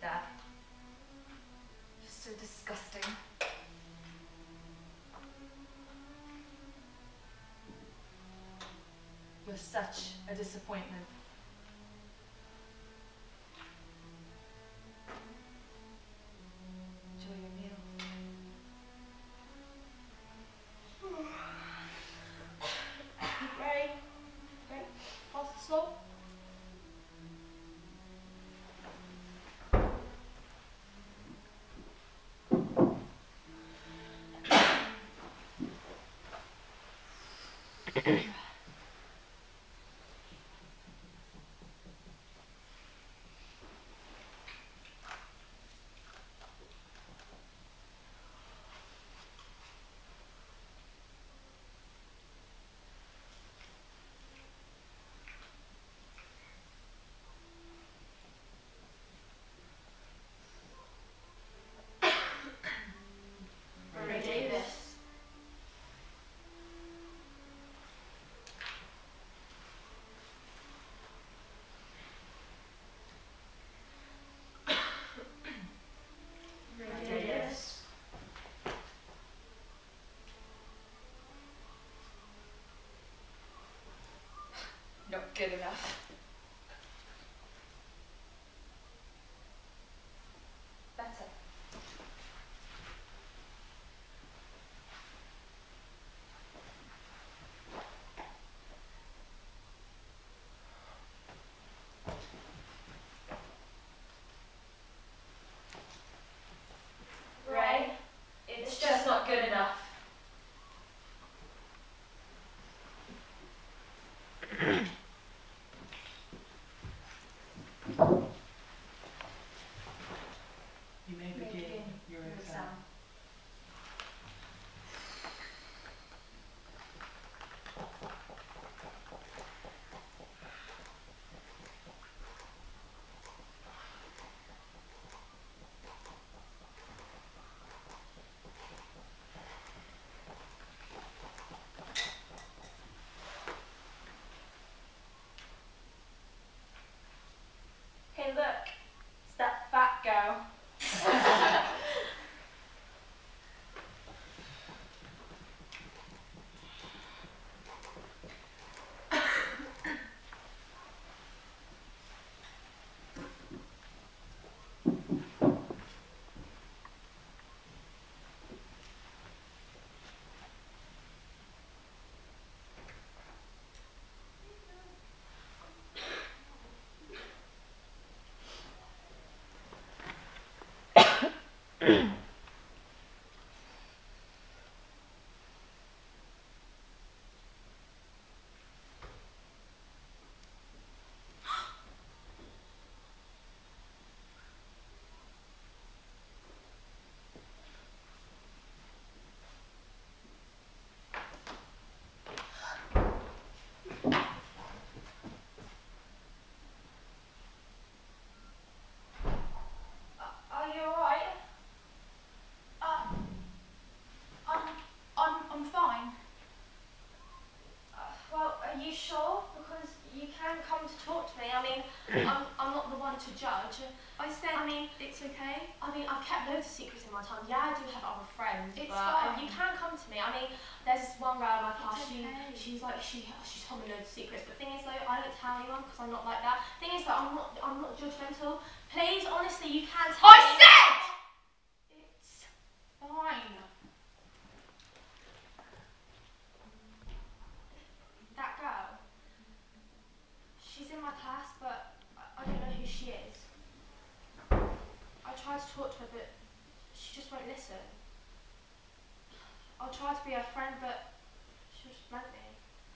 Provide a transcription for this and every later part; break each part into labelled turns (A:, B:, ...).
A: that. Just so disgusting. You're such a disappointment. Enjoy your meal.
B: Ready? Ready? Fast and slow?
A: Not good enough. Better.
B: Ray, it's just not good enough.
C: You may begin your exam.
B: Hey look, it's that fat girl. Are you alright? I'm fine. Well, are you sure? Because you can come to talk to me. I mean, I'm not the one to judge. I said, I mean, it's okay. I mean, I've kept loads of secrets in my time. Yeah, I do have other friends,
D: It's
B: but
D: fine.
B: you can come to me. I mean, there's this one girl in my class.
D: It's okay.
B: She's like, she told me loads of secrets. But the thing is, though, I don't tell anyone because I'm not like that. Thing is, though, I'm not judgmental. Please, honestly, you can tell me.
D: I said!
B: It's fine. That girl, she's in my class, but I don't know who she is. I tried to talk to her, but she just won't listen. I'll try to be her friend, but she'll just blank me.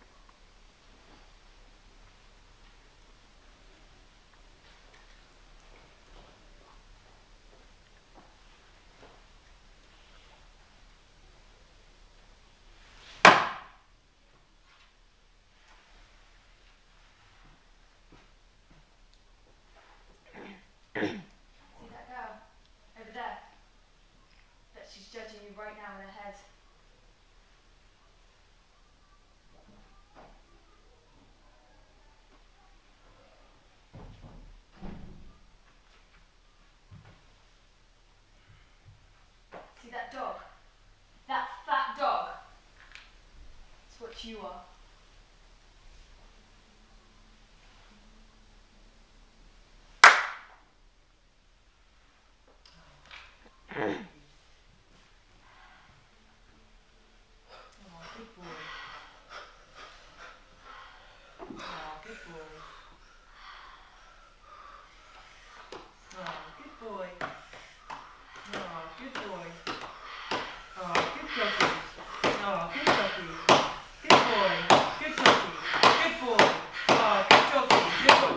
B: See that girl? Over there? That she's judging you right now in her head.
C: good boy. Oh, good boy. Oh, good boy. Oh, good doggy. Oh, good doggy. Good boy. Good doggy. Good boy. Oh, good doggy. Good boy.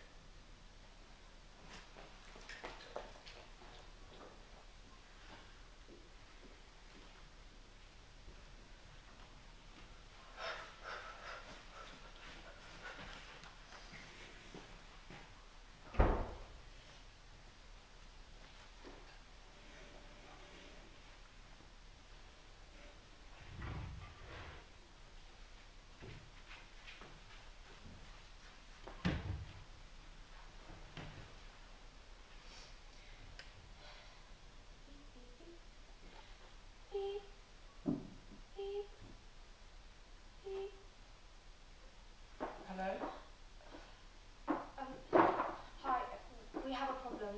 B: Beep, beep, beep.
C: Hello?
B: Hi, we have a problem.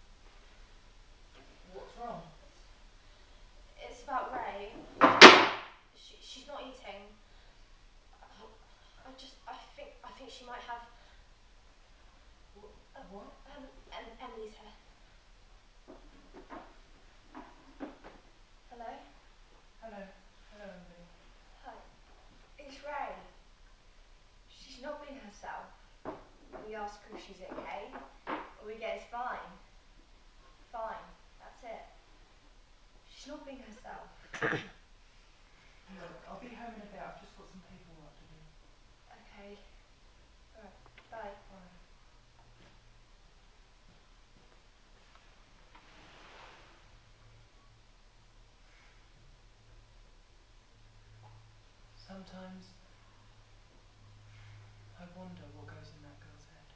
C: What's wrong?
B: It's about Ray. She's not eating. I think she might have.
C: What?
B: Emily's here. Hello?
C: Hello. Hello, Emily.
A: Hi. It's Ray. She's not being herself. We ask her if she's okay. We get it's fine. Fine. That's it. She's not being herself.
C: Look, I'll be home in a bit. I've just got some paperwork to do.
A: Okay. Alright. Bye.
C: Bye. Sometimes I wonder what goes in that girl's head.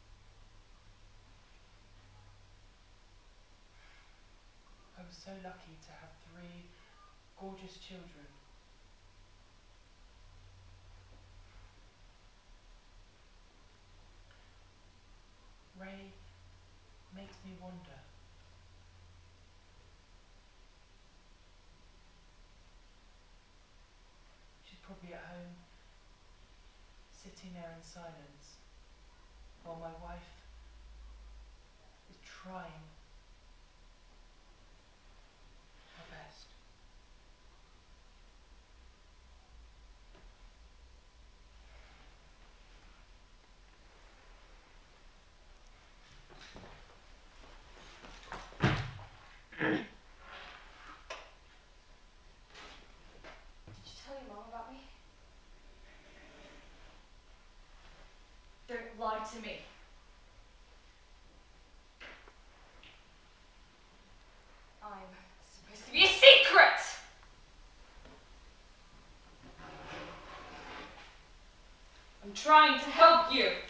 C: I was so lucky to have 3 gorgeous children. Ray makes me wonder. She's probably at home, sitting there in silence, while my wife is trying her best.
A: Did you tell your mom about me? Don't lie to me. I'm supposed to be a secret! I'm trying to help you.